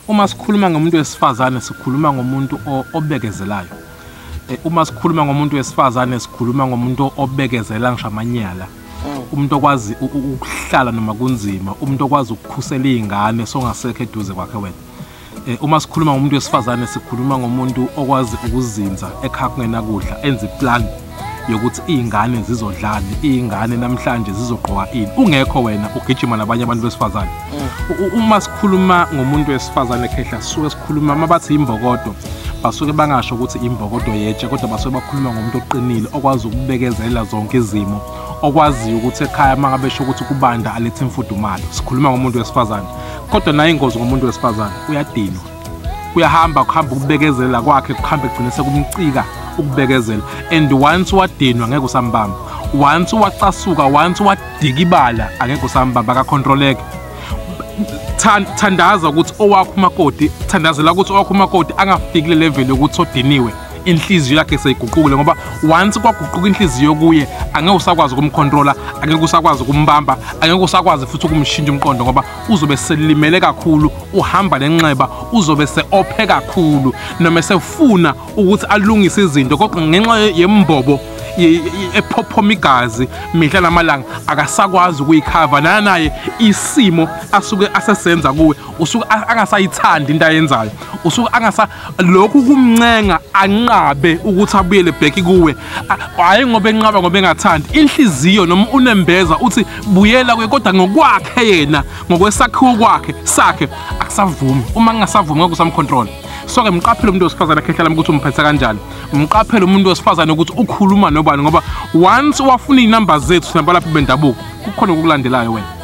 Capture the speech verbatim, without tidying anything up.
Uma sikhuluma ngomuntu wesifazane sikhuluma ngomuntu obekezelayo. Uma sikhuluma ngomuntu wesifazane sikhuluma ngomuntu obekezela ngisho amanyala. Umuntu okwazi ukuhlala noma kunzima, umuntu okwazi ukukhusela izingane songasekho eduze kwakhe wena. Uma sikhuluma ngomuntu wesifazane sikhuluma ngomuntu okwazi ukuzinza ekhaya kungena kudla, enza iplan yokuthi izingane zizodlala, izingane namhlanje zizogqoka ini. Ungekho wena ugijima nabanye abantu besifazane. Uma sikhuluma ngomuntu wesifazane ekhehla sisuke sikhuluma mabathi imbokodo, basuke bangasho ukuthi imbokodo yetshe kodwa basuke bakhuluma ngomuntu oqinile okwazi ukubekezela zonke izimo, okwazi ukuthi ekhaya mangabesho ukuthi kubanda alethe imfudumalo. Sikhuluma ngomuntu wesifazane. Kodwa nayo ingozi ngomuntu wesifazane uyadinwa. Kuyahamba kuhamba ukubekezela kwakhe kuhambe kugcina sekumcika ukubekezela, and once wadinwa ngeke usambamba, once wacasuka, once wadikibala angeke usambamba, akacontroleke. Thandaza ukuthi owakho umakoti, thandazela ukuthi owakho umakoti angafiki le level yokuthi odiniwe inhliziyo yakhe seyiguqukile, ngoba once kwaguquka inhliziyo kuye angeke usakwazi ukumcontrola, angeke usakwazi ukumbamba, angeke usakwazi futhi ukumshintsha umqondo, ngoba uzobe selimele kakhulu, uhamba lenxeba, uzobe seophe kakhulu noma sefuna ukuthi alungise izinto kodwa ngenxa yembobo ephophoma igazi mihla namalanga akasakwazi ukuyikhava naye isimo asuke asesenza kuwe, usuke angasayithandi into ayenzayo, usuke angasa lokhu kumncenga anqabe ukuthi abuyele back kuwe, hayi ngoba enqaba ngoba engathandi inhliziyo noma unembeza uthi buyela kuye, kodwa ngokwakhe yena ngokwesakhiwo kwakhe sakhe akusavumi. Uma ngingasavumi ngeke usamcontrol. So ke mqaphele umuntu wesifazane ekhehla ukuthi umphethe kanjani, mqaphele umuntu wesifazane ukuthi ukhuluma nobani, ngoba once wafuna izinamba zethu sinaba lapha bendabuko kukhona ukulandelayo wena.